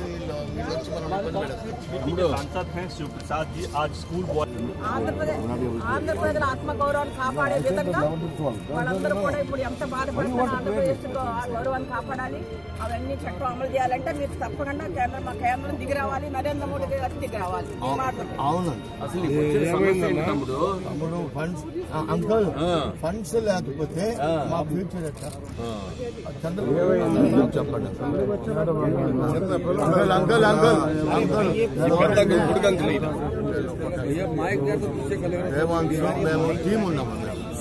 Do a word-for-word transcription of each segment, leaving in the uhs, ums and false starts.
सांसद हैं शिव प्रसाद जी आज स्कूल ఆంధ్రప్రదేశ్ ఆత్మగౌరవాన్ని కాపాడే విధంగా వాళ్ళందరూ కూడా ఇప్పుడు ఎంత బాధపడుతున్నారు ఆంధ్రప్రదేశ్ గౌరవాన్ని కాపాడాలి అవన్నీ చట్టం అమలు చేయాలంటే మీరు తప్పకుండా కేంద్రం మా కేంద్రం దిగి రావాలి నరేంద్ర మోడీ గారు దిగి రావాలి. అవును అసలు తమ్ముడు తమ్ముడు ఫండ్స్ అంకుల్ ఫండ్స్ లేకపోతే మా ఫ్యూచర్ ఎట్లా చంద్రబాబు చెప్పండి అంకుల్ అంకుల్ అంకుల్ మేము టీం ఉన్నాము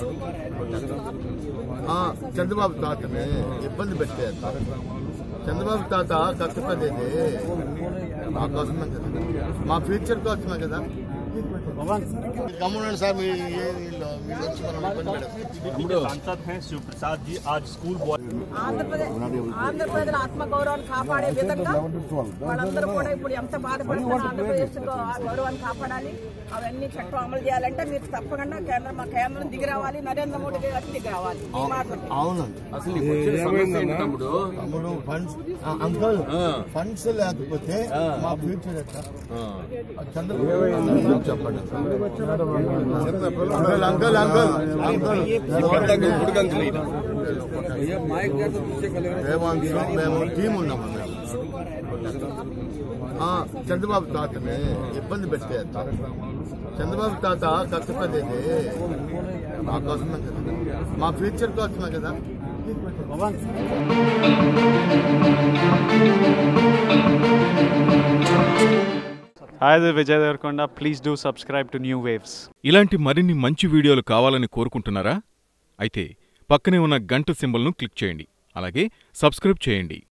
చంద్రబాబు తాతని ఇబ్బంది పెట్టారు. చంద్రబాబు తాత కష్టపడేది మా కోసమే కదా, మా ఫ్యూచర్ కోసమే కదా. గమనండి సార్ सांसद हैं शिव प्रसाद जी आज स्कूल ఆంధ్రప్రదేశ్ ఆంధ్రప్రదేశ్ ఆత్మగౌరవాన్ని కాపాడే విధంగా వాళ్ళందరూ కూడా ఇప్పుడు ఎంత బాధపడుతున్నారు ఆంధ్రప్రదేశ్ గౌరవాన్ని కాపాడాలి అవన్నీ చట్టం అమలు చేయాలంటే మీరు తప్పకుండా కేంద్రం మా కేంద్రం దిగి రావాలి నరేంద్ర మోడీ గారు దిగి రావాలి. అవునండి అసలు తమ్ముడు తమ్ముడు ఫండ్స్ అంకుల్ ఫండ్స్ లేకపోతే మా ఫ్యూచర్ ఎట్లా చంద్రబాబు చెప్పండి అంకుల్ అంకుల్ అంకుల్ అంకుల్ మేము టీం ఉన్నాము చంద్రబాబు తాతని ఇబ్బంది పెట్టారు. చంద్రబాబు తాత కష్టపడేది మా కోసమే కదా, మా ఫ్యూచర్ కోసమే కదా. Hi, this is Vijay Devarkonda. Please do subscribe to New Waves. ఇలాంటి మరిన్ని మంచి వీడియోలు కావాలని కోరుకుంటున్నారా? అయితే పక్కనే ఉన్న గంట సింబల్ను క్లిక్ చేయండి. అలాగే సబ్స్క్రైబ్ చేయండి.